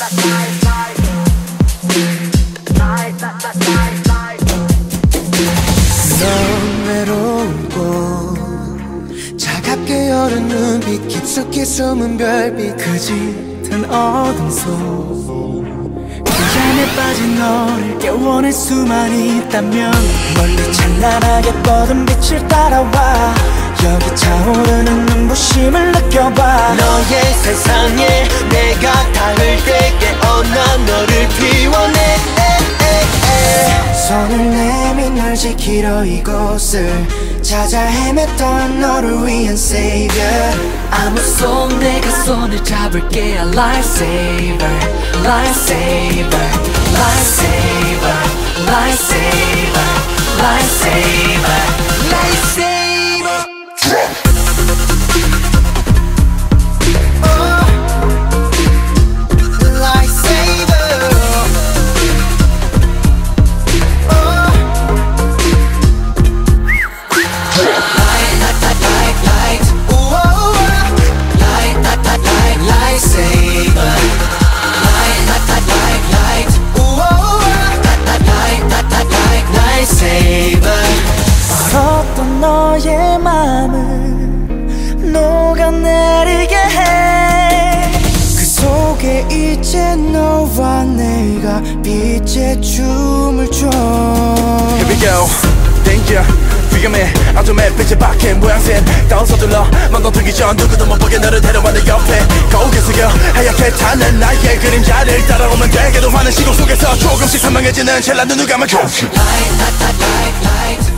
넌 외로운 곳 차갑게 여린 눈빛 깊숙이 숨은 별빛 그 짙은 어둠 속 그 잠에 빠진 너를 깨워낼 수만 있다면 멀리 찬란하게 뻗은 빛을 따라와 여기 차오르는 눈부심을 느껴봐 너의 세상에 내가 닿을 때 깨어나 너를 피워내 손을 내민 널 지키러 이곳을 찾아 헤맸던 너를 위한 Savior 아무 손 내가 손을 잡을게 Lightsaber, Lightsaber, Lightsaber, Lightsaber, Lightsaber, Lightsaber. 얼었던 너의 맘을 녹아내리게 해 그 속에 이제 너와 내가 빛의 춤을 춰 Here we go, danger 위험해 어둠에 빛이 박힌 모양새 다운 서둘러 맘동들기 전 누구도 못 보게 너를 데려와 내 옆에 거울에 숙여 하얗게 타는 나의 그림자를 따라오면 되게도 많은 시공 속에서 조금씩 선명해지는 찰나 눈을 감아 Light, light, light, light